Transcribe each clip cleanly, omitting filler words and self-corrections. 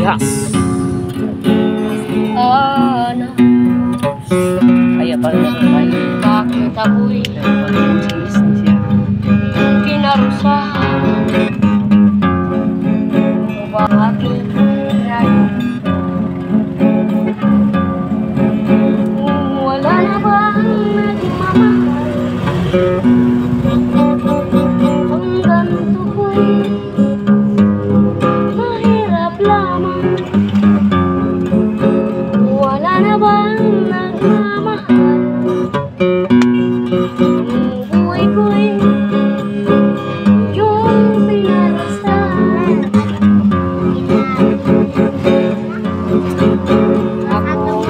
Yes. Kaya pala na bakit ako'y pinarusahan? Bakit wala na bang nagmamahal? Hanggang tukoy mahirap lamang. Wala na bang nagmamahal? Ang buhay ko'y yung pinalasahan. Ako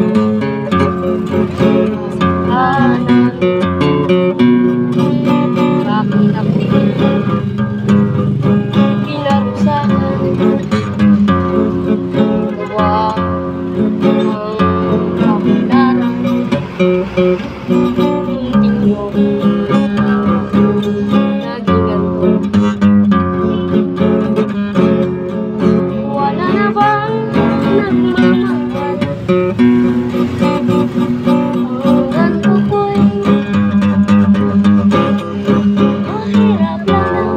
hanan, bakit ako'y pinarusahan? Huwag ang kapilaran, hindi nyo naging ganito. Wala na bang nagmamahal? Hanggang tukoy mahirap lang.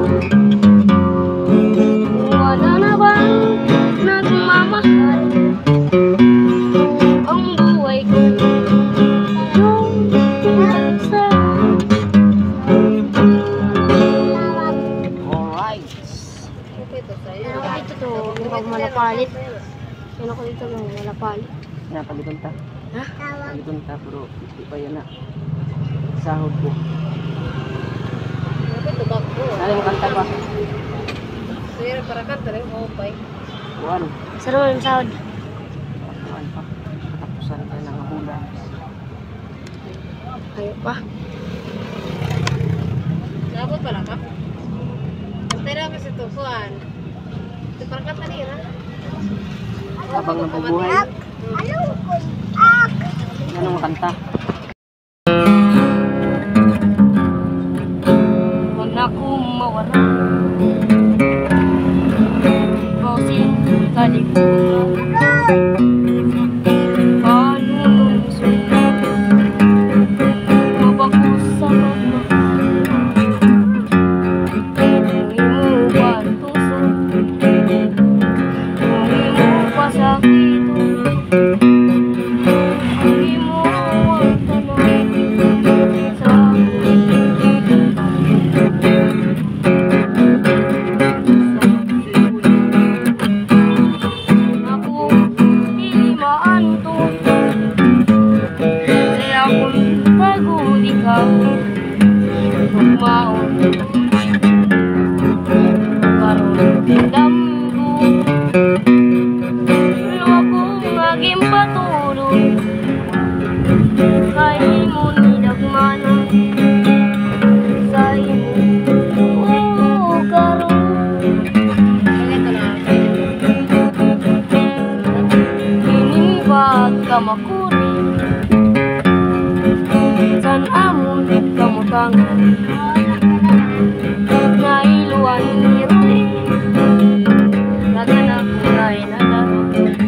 Wala na bang nagmamahal? Ang buhay ko yung pinagsahan. alright. Ito to, huwag malapalit. Yan ako dito lang, malapalit. Napalitan ta. Ha? Napalitan ta, pero hindi pa yan na. Sahod ko. Ano yung kanta pa? Sir, para kanta rin, okay. Buwan. Sarap yung sahod. Buwan pa. Katapusan tayo ng hula. Ayaw pa. Nabot pala ka? Kantay na kasi ito, kuhan. Ito para kanta niya, ha? Habang nabubuhay. Anong kanta? Huwag na akong mawala. Bawsin kalikutan. Panunungsunod. Mabagos sa magmahal. Hindi mo ba tuso? Hindi mo pa sakito. Hindi mo ang tanong sa akin. Ako hindi maantok, kaya kung pagod ikaw magmaon karoon damgo. Pero akong maging patuloy kay mo nilagmanan sa imo karoon. Hinibag ka makuri san amon kamutangan nailuan ni Roy naganak kulay na laro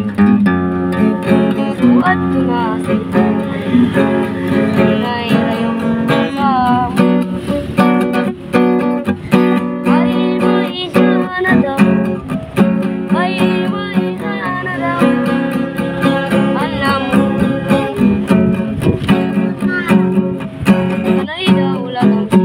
suat ko na sito nairayong kasama ay maisa na daw ay maisa na daw alam mo sana'y daw lang ang